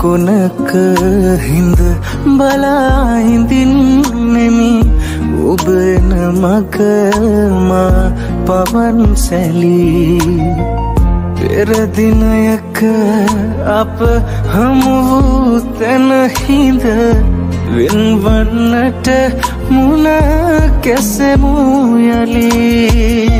කොනක හිඳ බලා හිඳින්නෙමි ඔබ එන මග මා පවන් සැලී පෙර දිනයක අප හමු වූ තැන හිඳ වෙන්වන්නට මුණ කැසෙමු යලී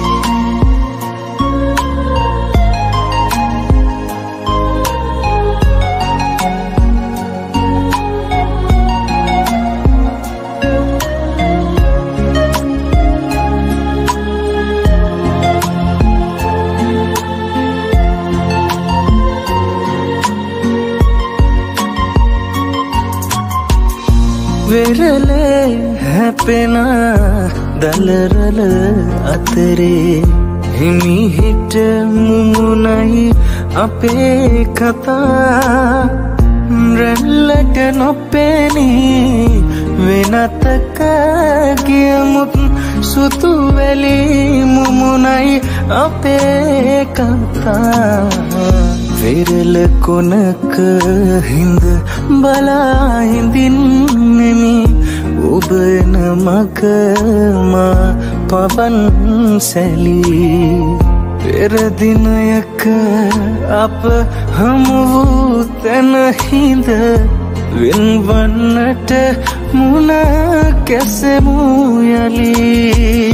වෙරළේ හැපෙන දලරල අතරේ හිමිහිට මුමුණයි අපේ කතා රැල්ලට නොපෙනී වෙනතක ගියමුත් සුතු වැලි මුමුණයි අපේ කතා වෙරළ කොනක හිඳ බලා හිඳින්නෙමි ඔබ එන මග මා පවන් සැලී පෙර දිනයක අප හමු වූ තැන හිඳ වෙන්වන්නට මුණ කැසෙමු යලී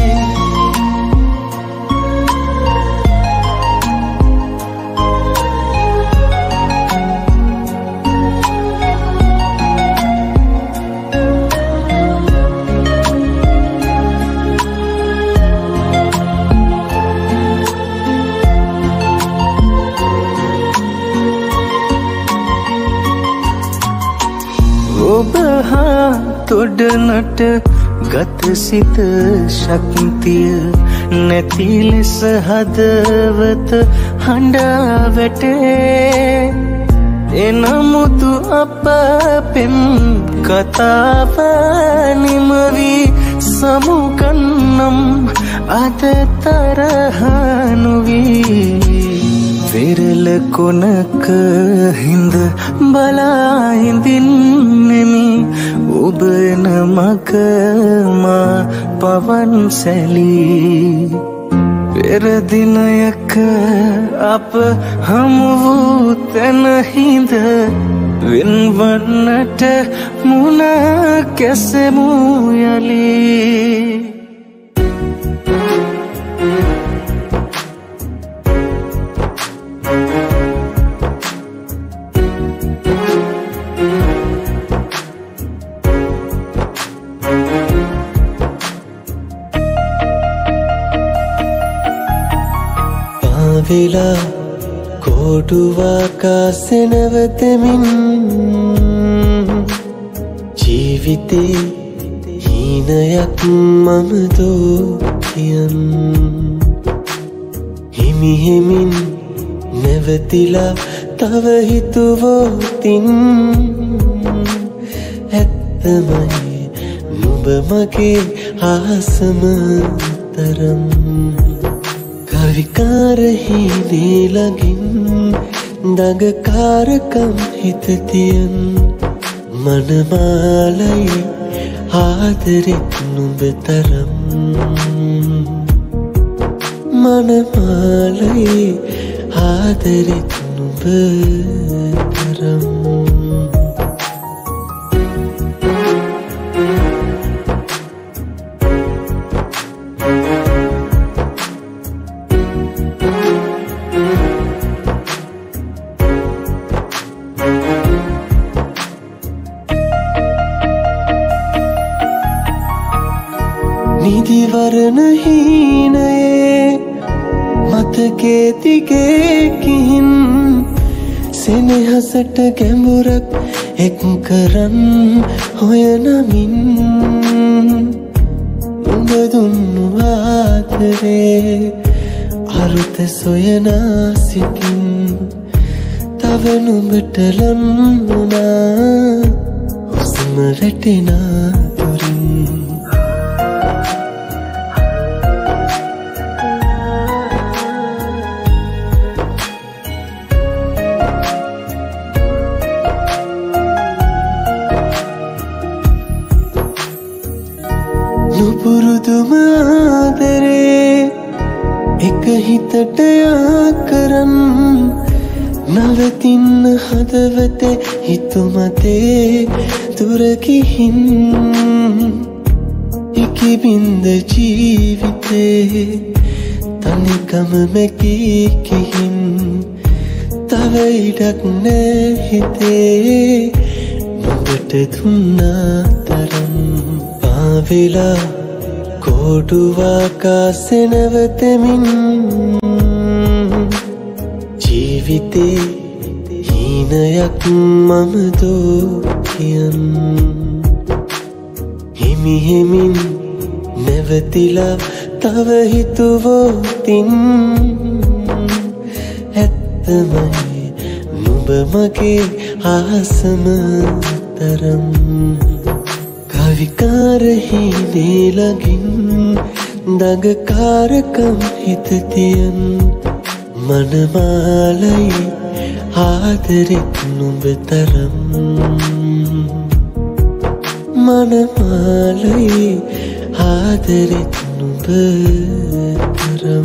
ඔබ හා තොඩනට ගත සිත ශක්තිය නැති ලෙස හදවත හඬා වැටේ එනමුතු අප පෙම් කතාව නිමවි සමුගන්නම් අද තරහ නොවී වෙරළ කොනක හිඳ බලා හිඳින්නෙමි ඔබ එන මග මා පවන් සැලී පෙර දිනයක අප හමු වූ තැන හිඳ වෙන්වන්නට මුණ කැසෙමු යලී වෙලා කොටුවාකාසේ නැවතෙමින් ජීවිතේ හීනයක් මම දෝතියන් හිමිහෙමින් නැවතිලා තව හිතුවෝතින් ඇත්තමයි නුඹ මගේ ආසම තරම් විකාරහීනේ ළඟින් දඟකාරකම් හිතතියන් මනමාලයි ආදරෙත් නුඹ තරම් මනමාලයි ආදරෙත් නුඹ තරම් නිදිවරණ හීනයේ මතකේ තිගේකින් සෙනෙහසට ගැඹුරක් එක් කරන් හොයනමින් නුඹ දුන්නු ආදරේ අරුත සොයනා සිටින් තව නුඹට ලං වුණා හුස්ම වැටෙනා දුරින් හිතට ආකරම් නවතින්න හදවතේ හිතුමතේ දුර ගිහින් ඉකිබින්ද ජීවිතේ තනිකම මැකී ගිහින් තව ඉඩක් නෑ හිතේ නුඹට දුන්නා තරම් පාවෙලා කොඩුවාකාසේ නැවතෙමින් ජීවිතේ හීනයක් මම දෝකියන් හිමිහිමින් නැවතිලා තව හිතුවෝතින් ඇත්තමයි නුඹ මගේ ආසම තරම් කවිකාරහිනේ ළඟින් දඟකාරකම් හිතතියන් මනමාලයි ආදරෙත් නුඹ තරම් මනමාලයි ආදරෙත් නුඹ තරම්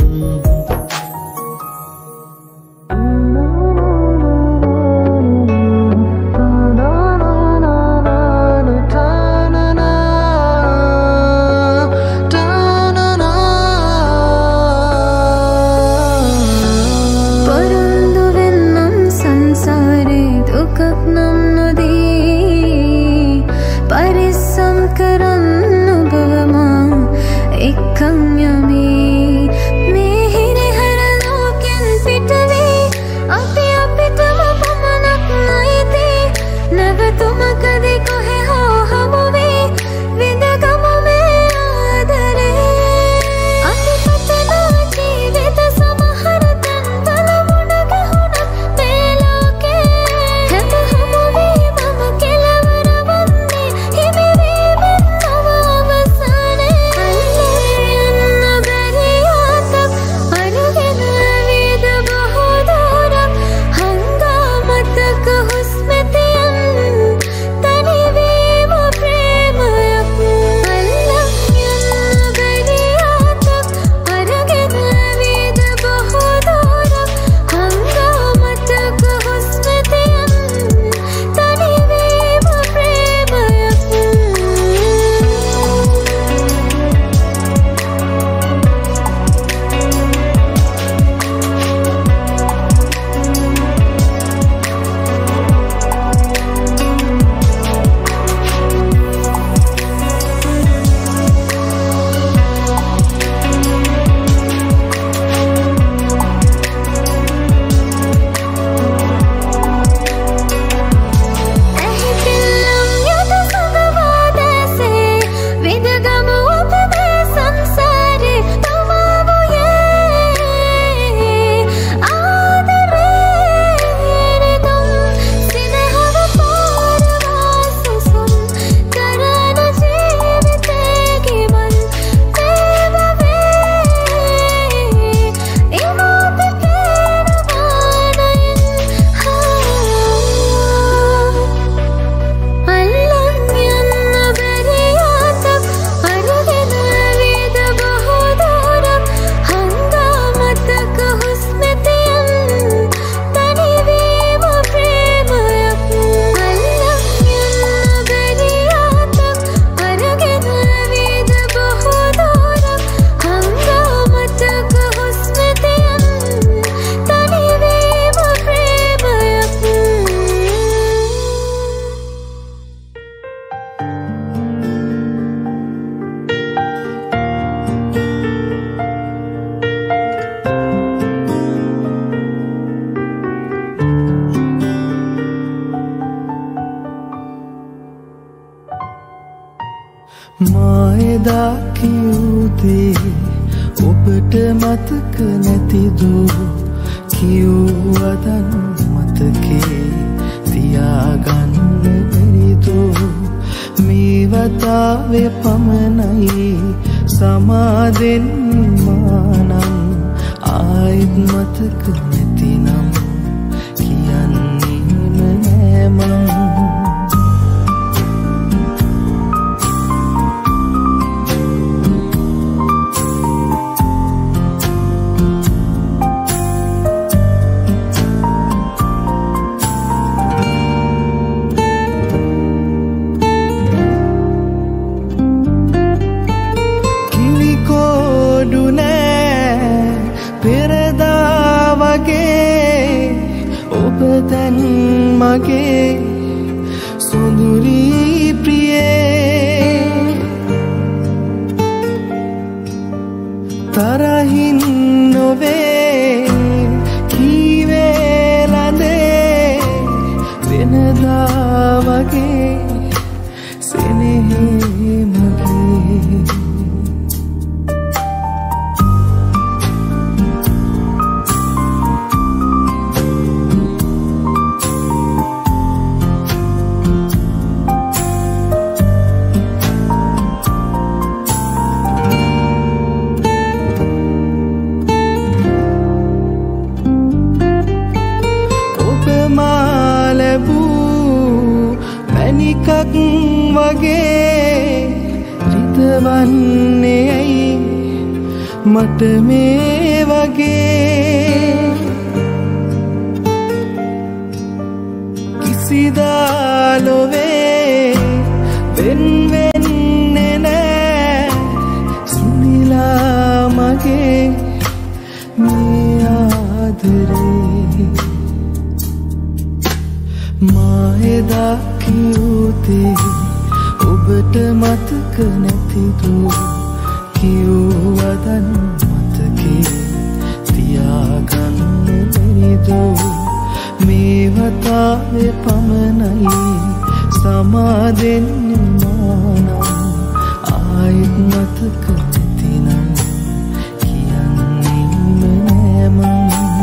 මායදා කිව්දේ ඔබට මතක නැතිදු කිව්වදන් මතකේ තියාගන්න බැරිදු මේ වතාවේ පමණයි සමාදෙන් මානම් ආයෙත් මතක නැතිනම් කියන්නේම නෑ මං මගේ සොඳුරි ප්‍රියේ තරහින් නොවේ කීවේ ලඳේ වෙනදා වගේ සෙනෙහි මගේ මැණිකක් වගේ රිතවන්නේ ඇයි මට මේ වගේ කිසිදා ලොවේ වෙන් වෙන්නේ නෑ සුනිලා මගේ මේ ආදරේ මා එදා කිව්වේ ඔබට මතක නැතිද කිව්වදන් මතකේ තියාගන්න බැරිද මේ වතාවේ පමණයි සමාදෙන්න මානම් ආයෙත් මතක නැතිනම් කියන්නේම නෑ මං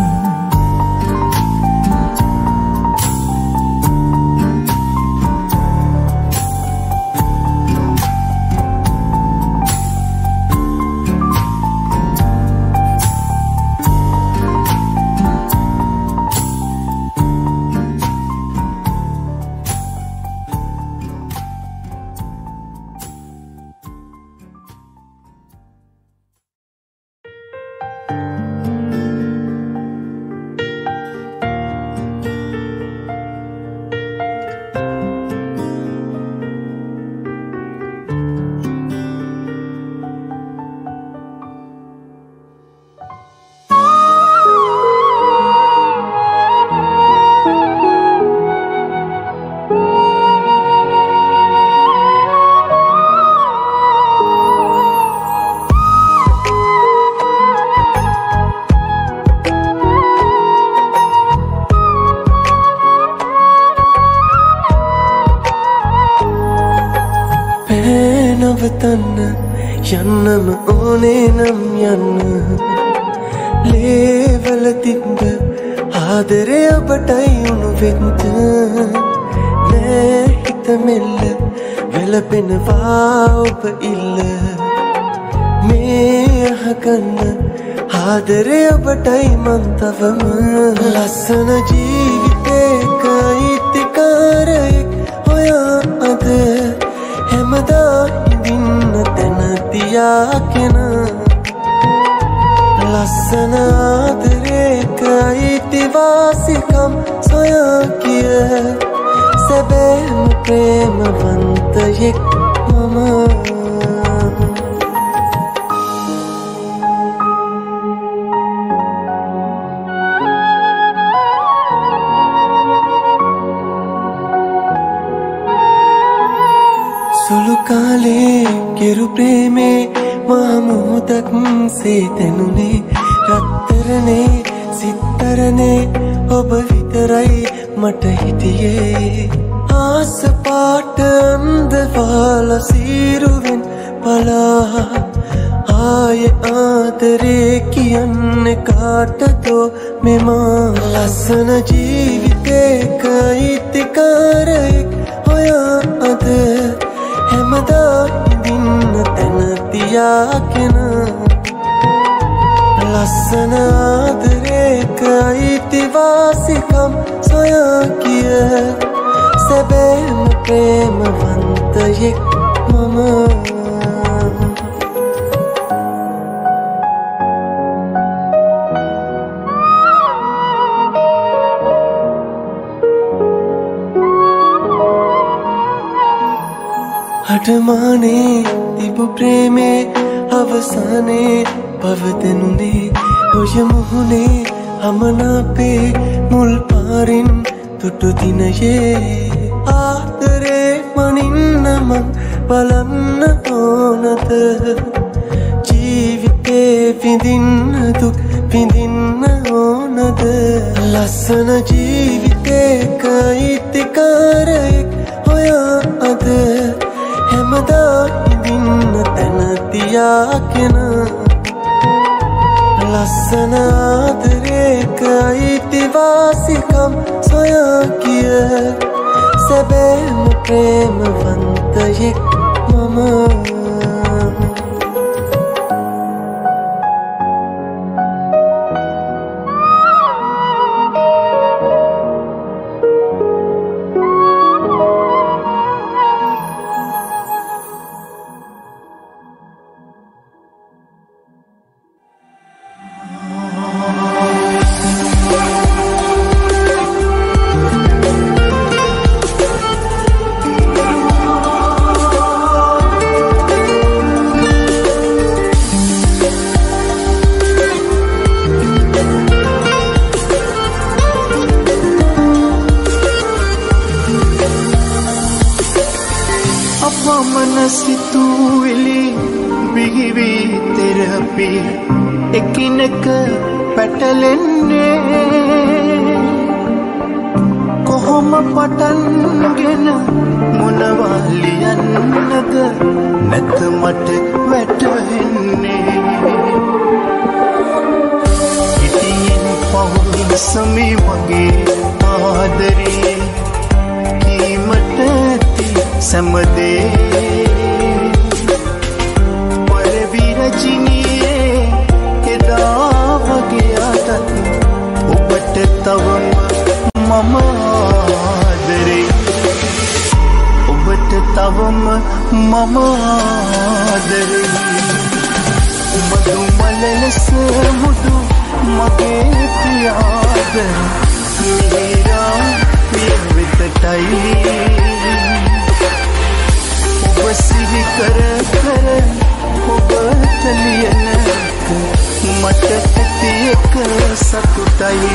යන්නම ඕනේ නම් යන්න ලේවල තිබ්බ ආදරේ ඔබටයි උණු වෙන්න නෑ හිත මෙල්ල වෙලපෙනවා ඔබ ඉල්ල මේ අහගන්න ආදරේ ඔබටයි මං තවම ලස්සන ජීවිතේක අයිතිකාරයෙක් හොයා අද හැමදා ඉඳින්න තැන තියාගෙන ලස්සන ආදරේක අයිතිවාසිකම් සොයා කිය සැබෑම ප්‍රේමවන්තයෙක් මම සුළු කාලේ කෙරු ප්‍රේමේ මහමුහුදක් සේ තැනුනේ රත්තරනේ සිත්තරනේ ඔබ විතරයි මට හිටියේ ආස පාට අන්දවාල සීරුවෙන් පලා ආයේ ආදරේ කියන්නේ කාටදෝ මෙමා ලස්සන ජීවිතේක අයිතිකාරයෙක් හොයා අද හැමදා ඉඳින්න තැන තියාගෙන ලස්සන ආදරේක අයිතිවාසිකම් සොයා කිය සැබෑම ප්‍රේමවන්තයෙක් මම අඩමානේ තිබු ප්‍රේමේ අවසානේ පවතනුනේ ඔය මුහුණේ අමනාපේ මුල් පාරින් දුටු දිනයේ ආදරේ මනින්න මං බලන්න ඕනද ජීවිතේ විඳින්න දුක් විඳින්න ඕනද ලස්සන ජීවිතේක අයිතිකාරයෙක් හොයා අද හැමදා ඉඳින්න තැන තියාගෙන ලස්සන ආදරේක අයිතිවාසිකම් සොයා ගිය සැබෑම ප්‍රේමවන්තයෙක් මම එකිනෙක පැටලෙන්නේ කොහොම පටන්ගෙන මොනවා ලියන්නද නැත මට වැටහෙන්නේ ඉතින් පවුල් සමි වගේ ආදරේ කීමට ඇති සමදේ ඔබට තවම මම ආදරේ ඔබට තවම මම ආදරේ මధు මලලස මුදු මගේ ප්‍රියාද මිහිරා පියවිතටයි ඔබ සිහි කර කර ඔබට ලියන මට ඇති එක සතුටයි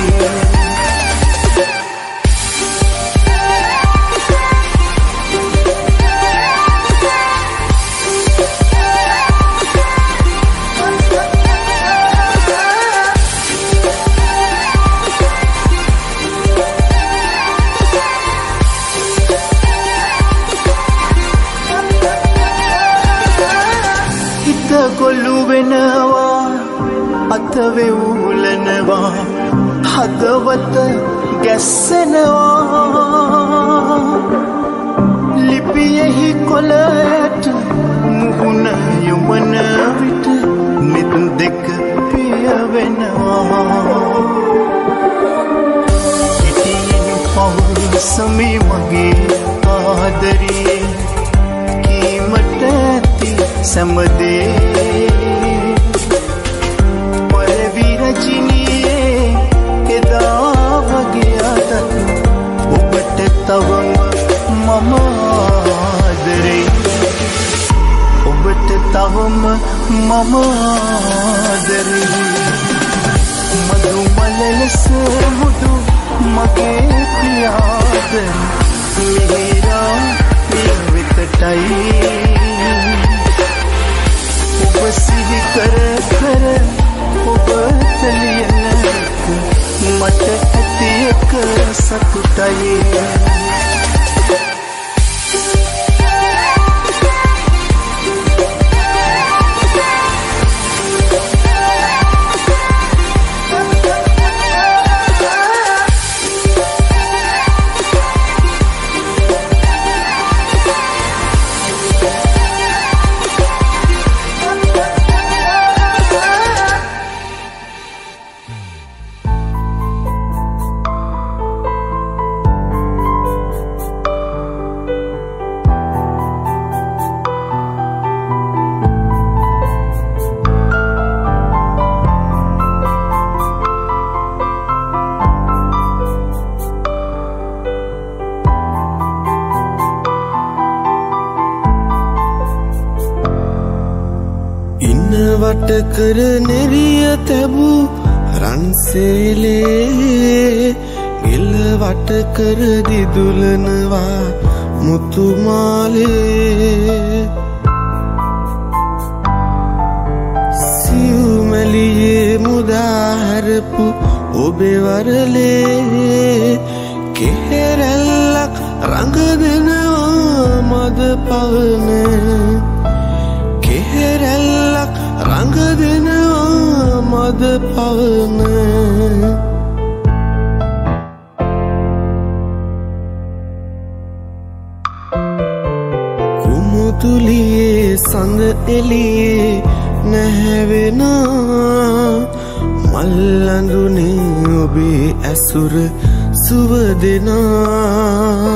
හිත ගොළු වෙනවා අත වෙවුලනවා හදවත ගැස්සෙනවා ලිපියෙහි කොළයට මුහුණ යොමන විට නිත් දෙක පිය වෙනවා ඉතින් පවුල් සමි මගේ ආදරේ කීමට ඇති සමදේ ඔබට තවම මම ආදරේ ඔබට තවම මම ආදරේ මధు මලලස මුදු මගේ ප්‍රියාද මිහිරා පියවිතටයි ඔබ සිහි කර කර ඔබට ලියන මට ඇති එක සතුටයි වට කර නෙරිය තැබූ රන්සේලේ ගෙල වට කර දිදුලනවා මුතු මාලේ සියුමැලියේ මුදාහැරපු ඔබේ වරලේ කෙහෙරැල්ලක් රඟදෙනවා මද පවන කෙහෙරැල්ලක් රඟදෙනවා මද පවන කුමුතුලියේ සඳ එළියේ නැහැවෙනා මල් අඳුනේ ඔබේ ඇසුර සුව දෙනා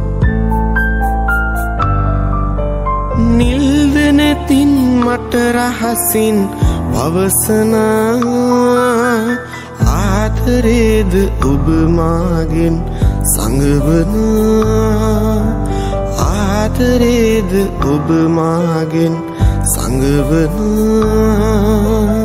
නිල් වෙනතින් මට රහසින් පවසනා ආදරේද ඔබ මාගෙන් සංගවනා ආදරේද ඔබ මාගෙන් සංගවනා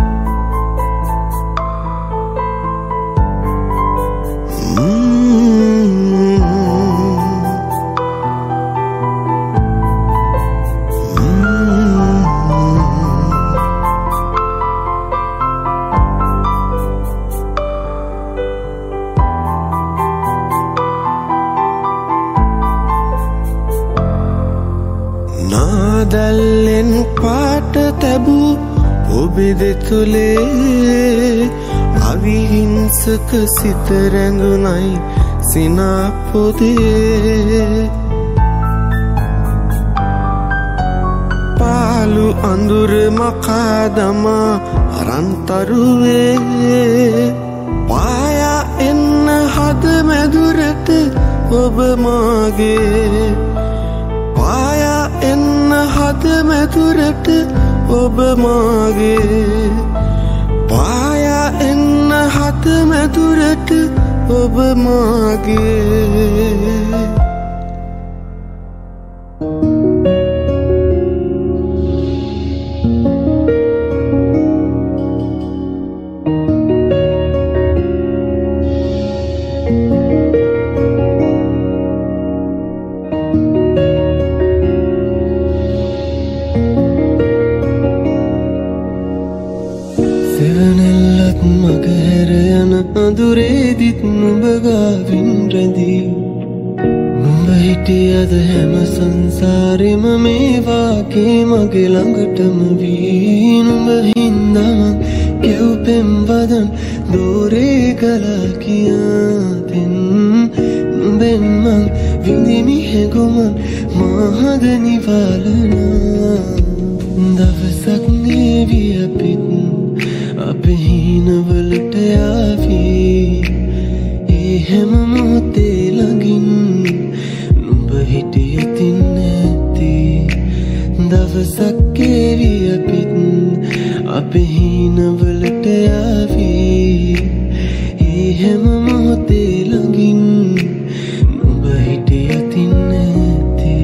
නාදල්ලෙන් පාට තැබූ ඔබේ දෙතුලේ අවිහිංසක සිත රැඳුනයි සිනා පොදේ පාලු අඳුර මකා දමා අරන්තරුවේ පායා එන්න හද මැදුරට ඔබ මාගේ පායා එන්න හද මැදුරට ඔබ මාගේ පායා එන්න හද මැදුරට ඔබ මාගේ සෙවණැල්ලක් මගහැර යන අඳුරේදිත් නුඹ ගාවින් රැඳී නුඹ හිටියද හැම සංසාරෙම මේ වාගේ මගේ ළඟටම වී නුඹ හින්දා මං කෙව් පෙම් වදන් දෝරේ ගලා කියාදෙන් නුඹෙන් මං විඳිමි හැඟුමන් මාහද නිවාලනා දවසක් නේවි අපිත් අපේ හිනවලට යාවී ඒ හැම මොහොතේ ළඟින් නුඹ හිටියතින් නැති දවසක් ඒවි අපිත් අපේ හිනවලට යාවී ඒ හැම මොහොතේ ළඟින් නුඹ හිටියතින් නැති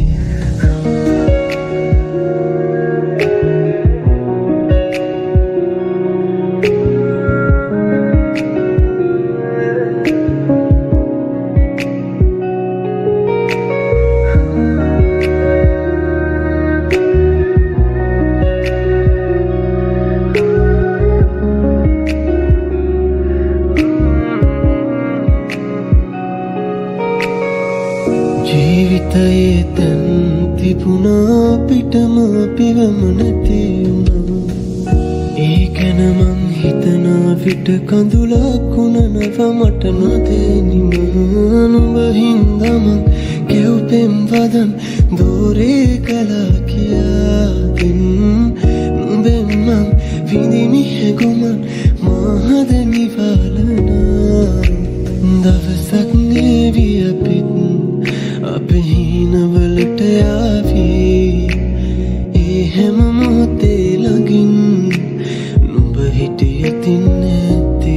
ජීවිතයේ තැන් තිබුණා පිටම පිවම නැති වුණා ඒ ගැන මං හිතනා විට කඳුලක් වුණනව මට නොදෙනිම නුඹ හින්දා මං කෙව් පෙම් වදන් දෝරේ ගලා කියාදෙන් නුඹෙන් මං විඳිමි හැඟුමන් මාහද නිවාලනා දවසක් නේවි අපිත් අපේ හිනවලට යාවී ඒ හැම මොහොතේ ළඟින් නුඹ හිටියතින් නැති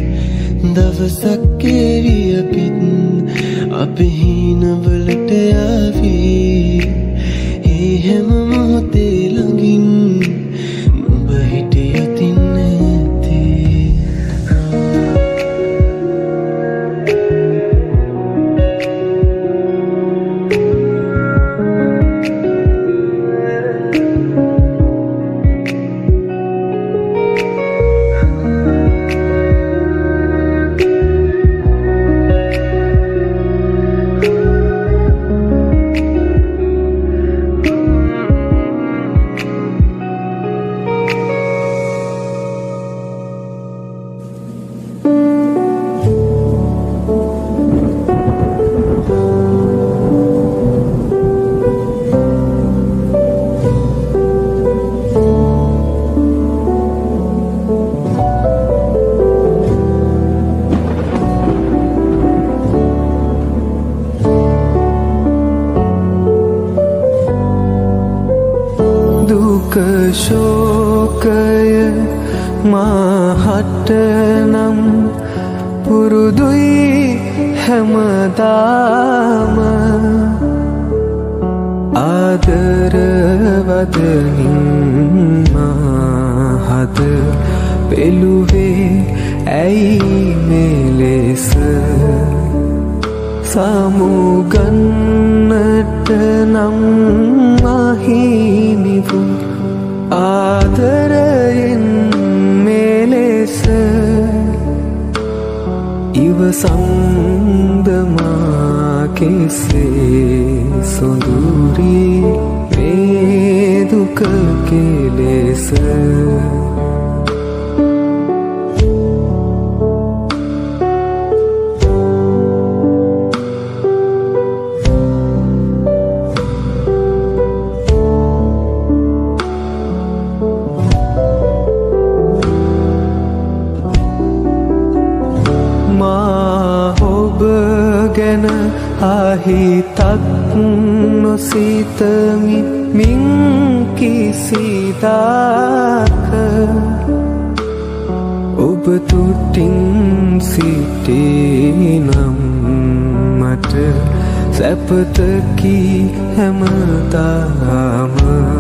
දවසක් ඒවි අපිත් අපේ හිනවලට යාවී ඒ හැම මොහොතේ ළඟින් නුඹ හිටියතින් නැති දුක ශෝකය මාහට නම් පුරුදුයි හැමදාම ආදරවදනින් මාහද පෙළුවේ ඇයි මෙලෙස සමුගන්නට නම් අහිමිවූ ආදරයෙන් මෙලෙස ඉවසන්ද මා කෙසේ සොඳුරී මේ දුක කෙලෙස අහිතක් නොසිතමි මින් කිසිදාක ඔබ තුටින් සිටිනම් මට සැපතකි හැමදාම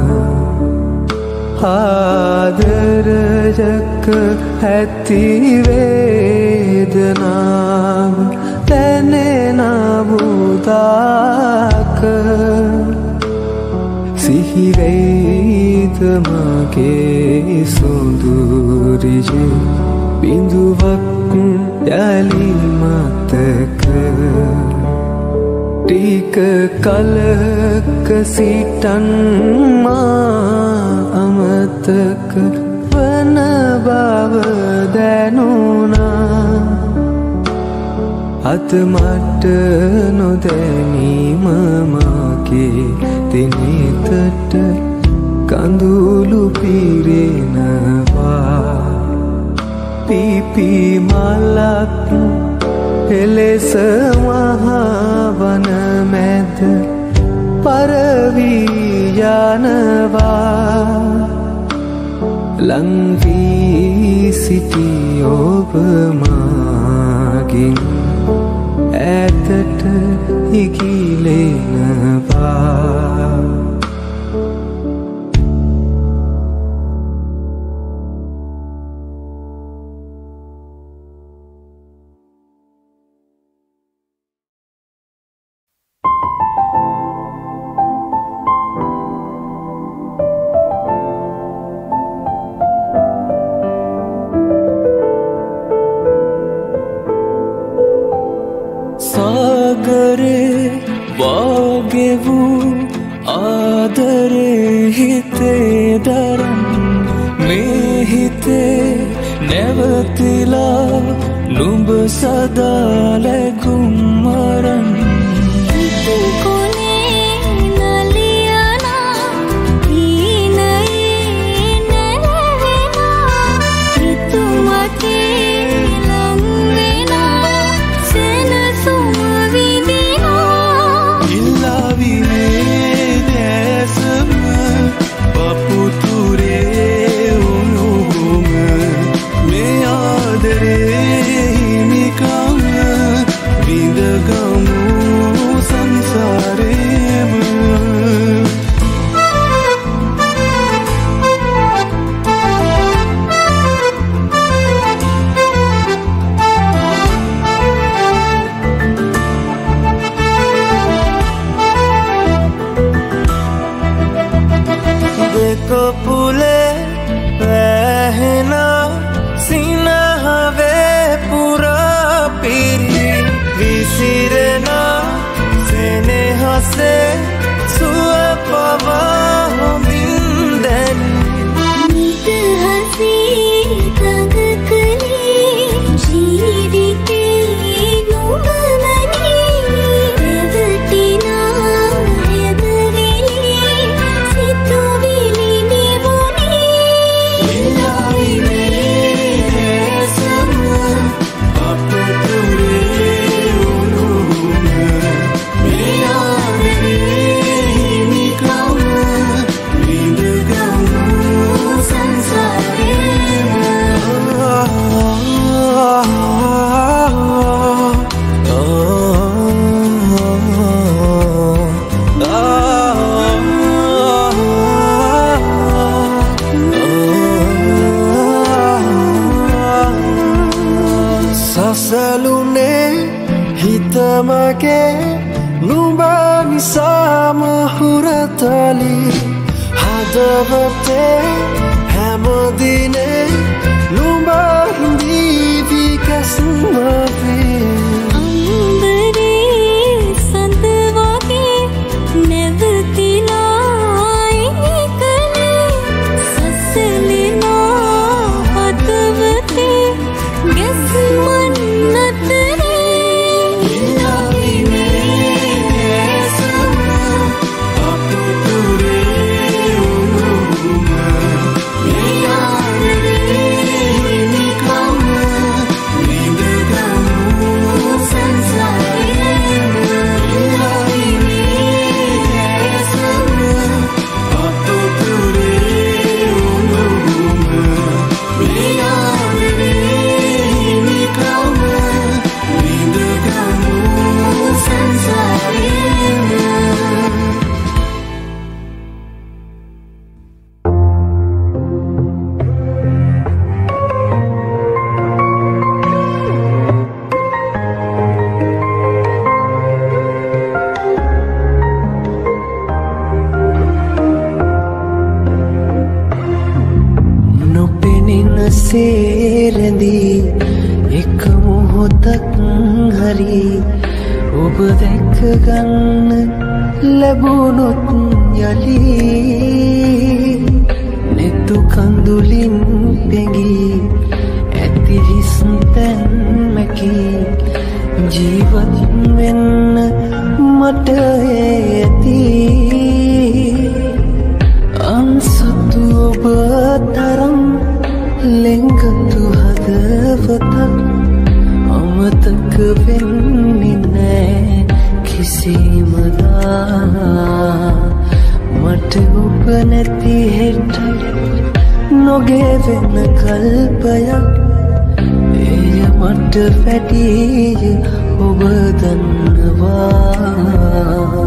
ආදරයක ඇති වේදනාව දැනෙන බුදාක සිහිවෙයිද මගේ සොඳුරියේ බිඳුවක් යලි මතක ටික කලක සිටන් මා අමතක වන බව දැනුණා අත මට නොදැනීම මාගේ දිනෙතට කඳුළු පිරෙනවා පිපි මලක් එලෙස මහවන මැද පරවී යනවා ලං වී සිටි ඔබ මාගෙන් ඈතට ඉගිලෙනවා Baby සාමහුරතලි හදවතේ හැමදිනේ නුඹ හිඳී කැසුමවේ සේරඳී එක මොහොතක් හරි ඔබ දැක ගන්න ලැබුණොත් යලි නෙතු කඳුලින් පෙඟී ඇති හිස් තැන්මකි ජීවත් වෙන්න මට ඇති අන්සතු ඔබ තරම් ලෙංගතු හදවතක් අමතක වෙන්නේ නෑ කිසිමදා මට ඔබ නැති හෙට නොගෙවෙන කල්පයක් එය මට වැඩිය ඔබ දන්නවා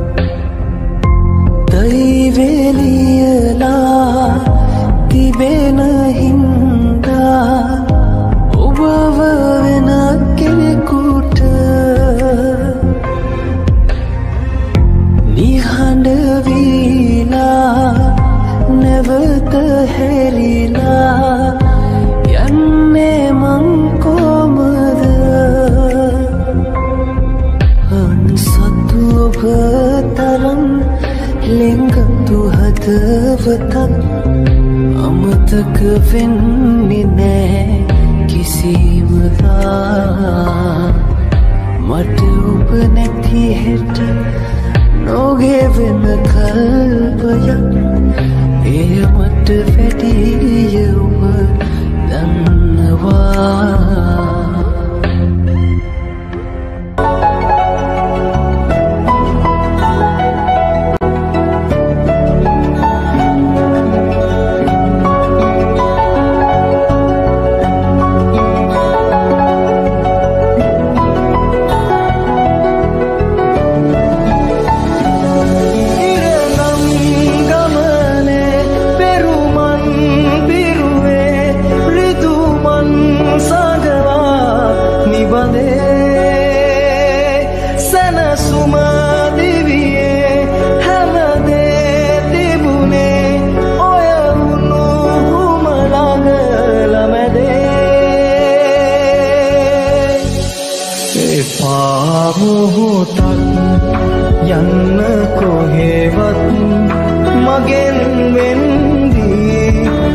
දෛවේලියලා තිබෙන හින්දා ඔබව වෙන කෙනෙකුට නිහඬ වීලා නැවත හැරිලා යන්නේ මං කොමද අන්සතු ඔබ තරම් ලෙංගතු හදවතක් අමතක වෙන්නේ නෑ කිසිමදා මට ඔබ නැති හෙට නොගෙවෙන කල්පයක් එය මට වැඩිය ඔබ දන්නවා යන්න කොහෙවත් මගෙන් වෙන්දී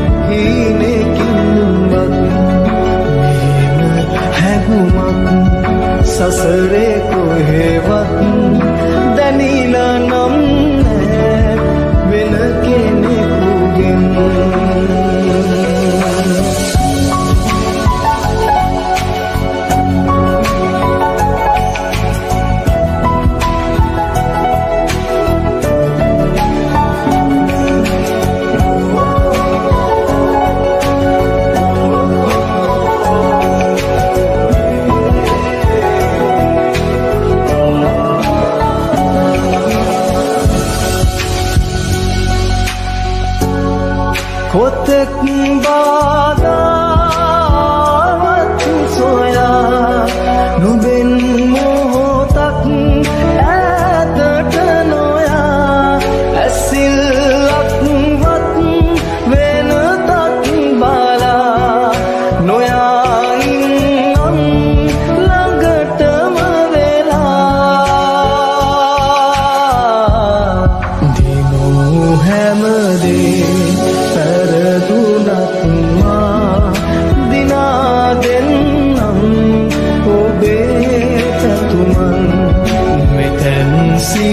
හීනකින්වත් මේන හැඟුමක් සසරේ කොහෙවත් දැනීලා නම් නෑ වෙන කෙනෙකුගෙන් කොතෙක් බාධාවත් සොයා නුඹෙන් මොහොතක් ඈතට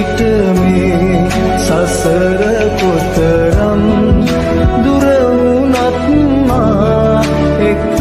විට මේ සසර කොතරම් දුර වුණත් මා එක්ක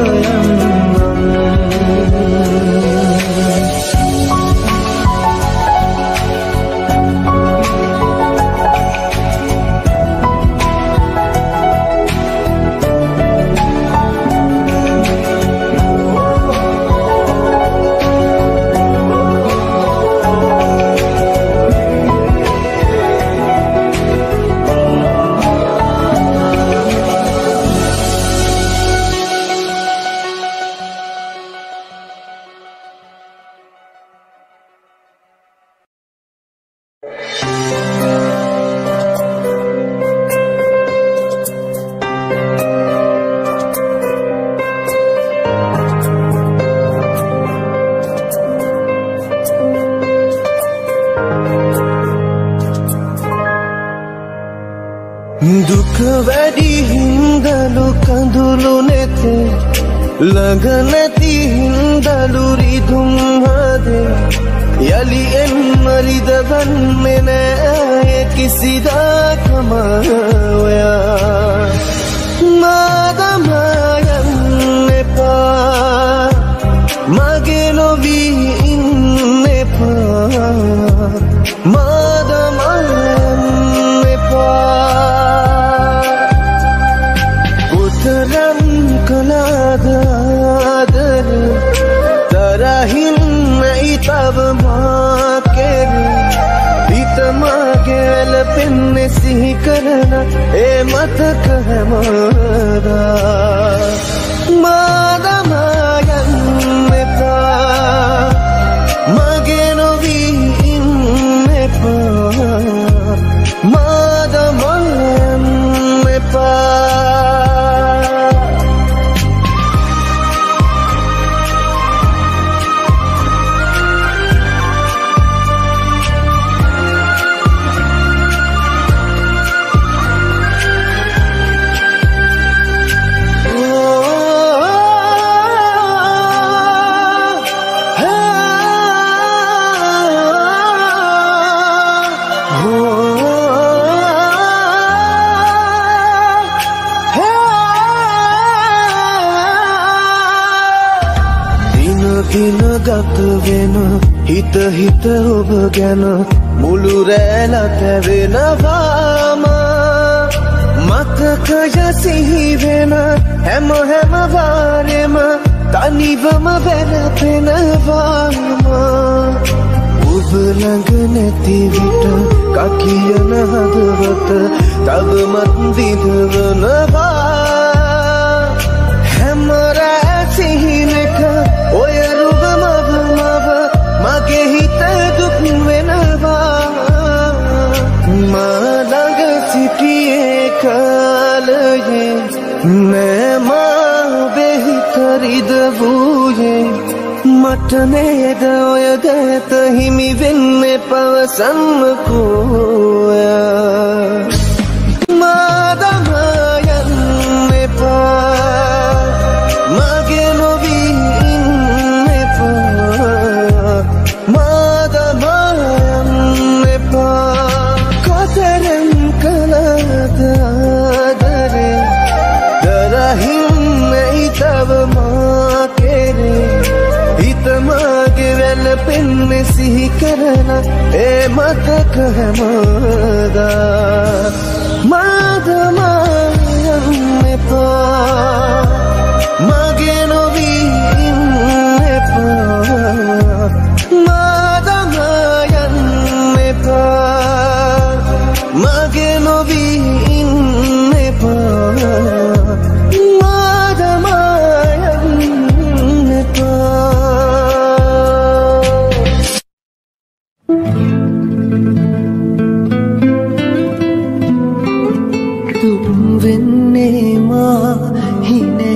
දුක වැඩි හින්දලු කඳුළු නැතේ ළඟ නැති හින්දලු රිදුම් හදේ යලි එන්මරිද ගන්නේ නෑ කිසිදාකම ඔයා මාදම යන්න එපා මගේ නොවී ඉන්න එපා මාදම යන්න එපා කොතරම් කලාද ආදර තරහින් නැයි තව මා කෙරේ හිත මගේ වැළපෙන්නේ සිහි කරන ඒ මතක හැමදා මාදම යන්න එපා මගේ නොවී ඉන්න එපා මාදම යන්න එපා දින ගත වෙන හිත හිත ඔබ ගැන මුළු රැළට වෙනවාම මතකය සිහි වෙන හැම වාරෙම තනිවම වැළපෙනවාම ඔබ ළඟ නැති විට කකියන හදවත තවමත් විඳවනවා හැම රැ සිහිනක ඔය රුවමව මගේ හිත දුක් වෙනවා මා ළඟ සිටියේ කාලයේ නෑ මා බෙහිත රිදවූයේ මට නේද ඔය දැත හිමි වෙන්නේ පවසන්නකෝ මාදම යන්න එපා මගේ නොවී ඉන්න එපා මාදම යන්න එපා කොතරම් කලද ආදරේ දරහින් නැයි තව මා කෙරේ හිත මගේ වැළපෙන්නේ සිහි කරන ඒ මතක හැමදා මාදම යන්න එපා මගේ නොවී ඉන්න එපා මාදම යන්න එපා මගේ නොවී ඉන්න එපා මාදම යන්න එපා දුම් වෙන්නේ මා හිනේ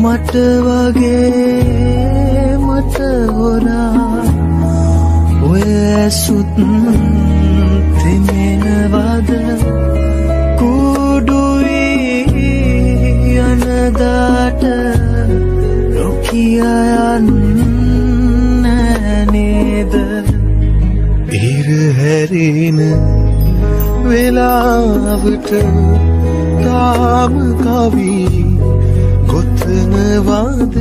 මට වගේ මට හොරා ඔය ඇසුත් තෙමෙනවද කුඩුවී යනදාට නොකිය යන්න නේද ඉර හැරෙන වෙලාවට තාම කවි කොතනවද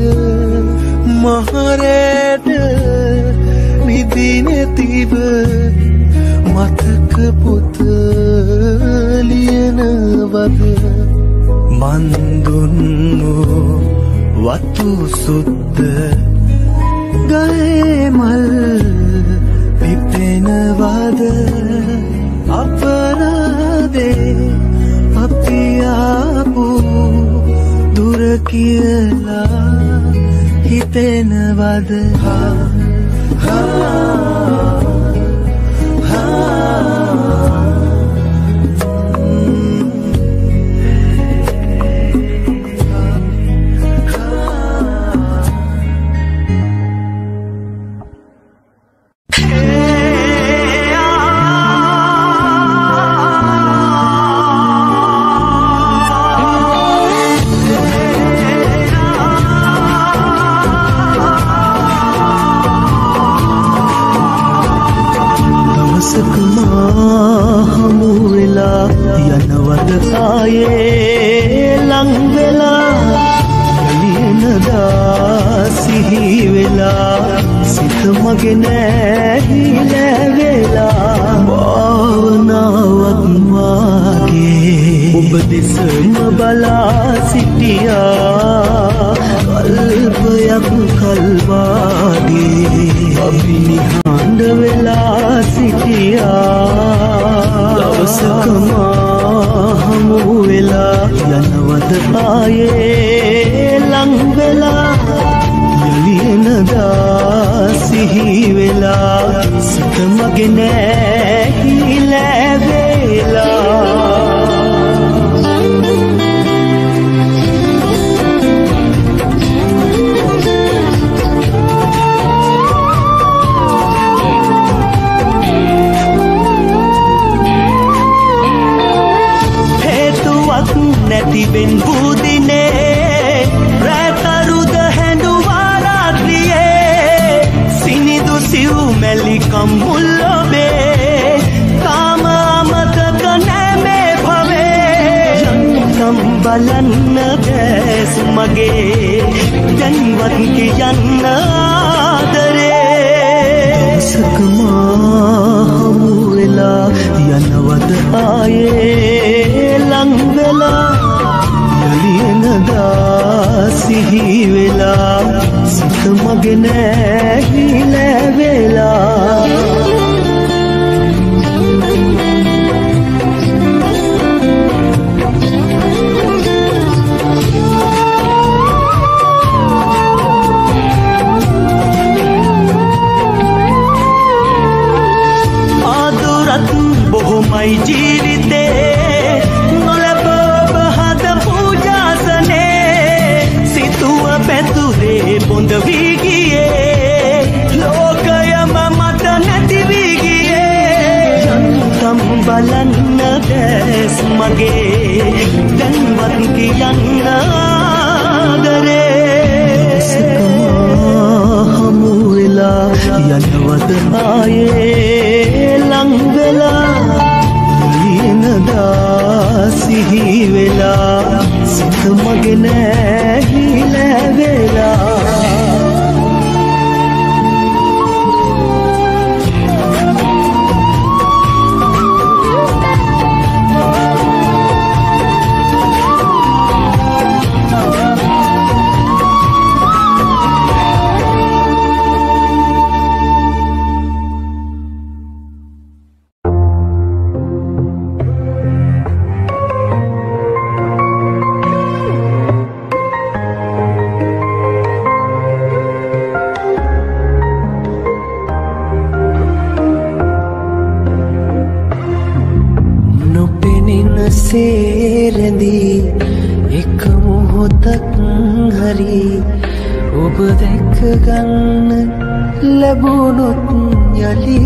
මහරෑට නිදින තිබ මතක පොත ලියනවද මන් දුන්නු වතු සුද්ද ගහේ මල් පිපෙනවද අපරාදේ අපි ආපු දුර කියලා හිතෙනවද හරි ඔබ දැක ගන්න ලැබුණොත් යලි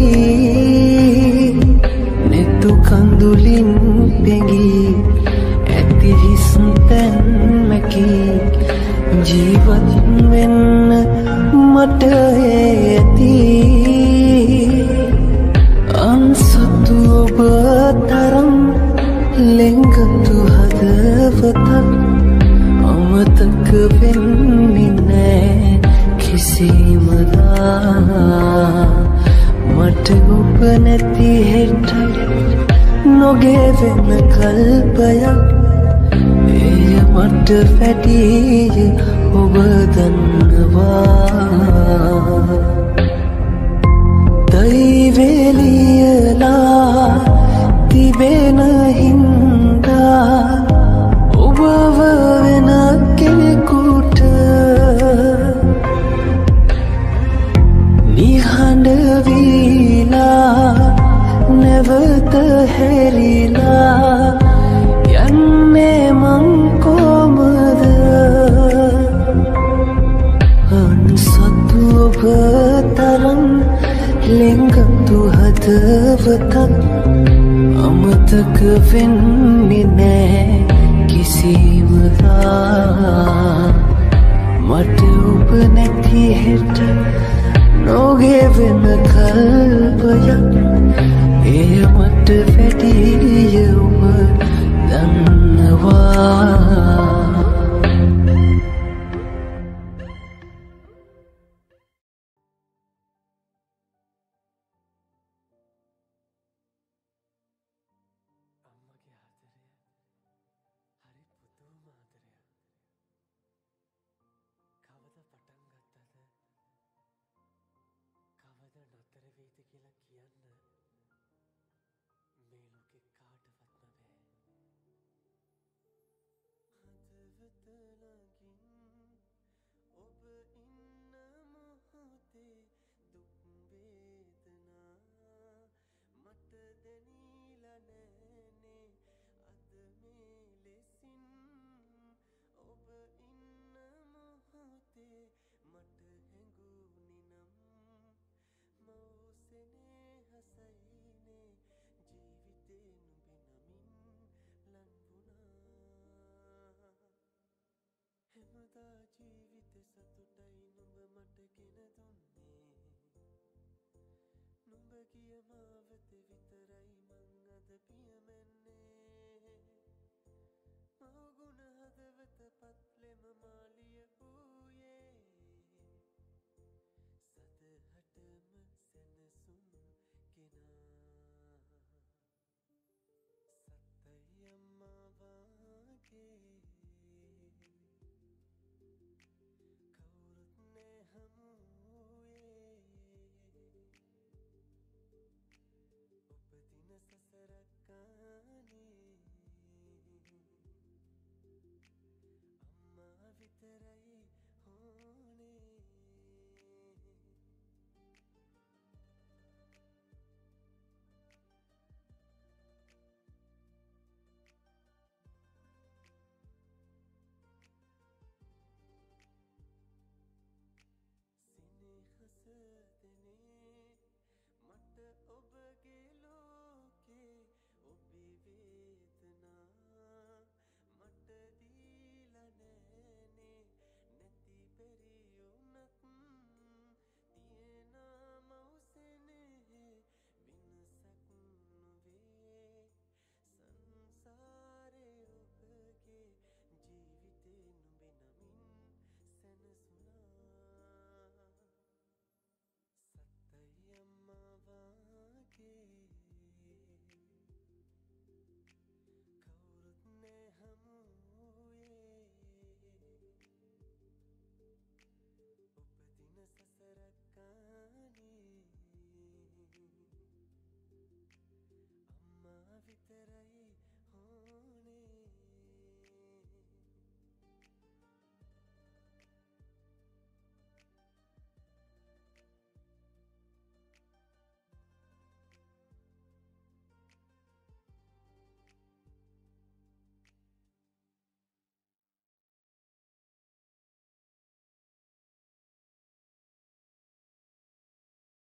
නෙතු කඳුලින් පෙඟී ඇති හිස් තැන් මැකී ජීවත් වෙන්න මට ඇති අන්සතු ඔබ තරම් ලෙංගතු හදවතක් අමතක වෙන්නේ නෑ කිසිමදා මට ඔබ නැති හෙට නොගෙවෙන කල්පයක් එය මට වැඩිය ඔබ දන්නවා දෛවේලියලා තිබෙන හින්දා ඔබව වෙන කෙනෙකුට නිහඬ වීලා නැවත හැරිලා යන්නේ මං කොහමද අන්සතු ඔබ තරම් ලෙංගතු හදවතක් අමතක වෙන්නේ නෑ කිසිමදා මට ඔබ නැති හෙට නොගෙවෙන කල්පයක් එය මට වැඩිය ඔබ දන්නවා ජීවිත සතුටයි නුඹ මට ගෙන දුන්නේ නුඹ කිය මාවත විතරයි මං අද පියමැන්නේ මවගුණ හදවත පත්ලෙම මාලිය වූයේ සදහටම සැනසුම් කෙනා සත්තයි අම්මා වාගේ සසරක්කානේ අම්මා විතරයි හෝනේ සිනහස දෙනේ මට ඔබගේ ලෝකේ ඔබේ වේදනා මට දීලා නෑනේ නැති පෙරියුණක් තියෙනා මවසනේ විනසක් නොවේ සංසාරේ ඔබගේ ජීවිතේ නුඹේ නමින් සැනසුණා සත්තයි අම්මා වාගේ කවුරුත් නෑ හමුවේ උපදින සසරක්කානේ අම්මා විතරයි